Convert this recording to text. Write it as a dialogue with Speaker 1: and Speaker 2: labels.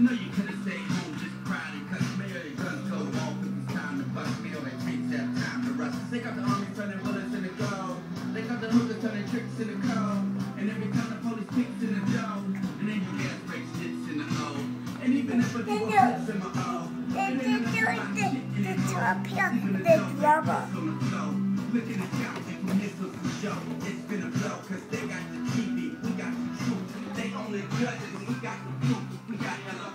Speaker 1: know you could have stayed home, just cried and cut mail. Your guns go off if it's time to bust mail. They takes that time to rust. They got the army turning bullets in the gold. They got the hookers turning tricks in the cold. And every time the police kicks in the dough, and then your gas breaks shits in the O. And even if I do a flips in my O, and then the top here, the rubber. Looking at counting from missiles to show. It's been a blow, cause they got the TV, we got the truth. They only judges, we got the proof. We got the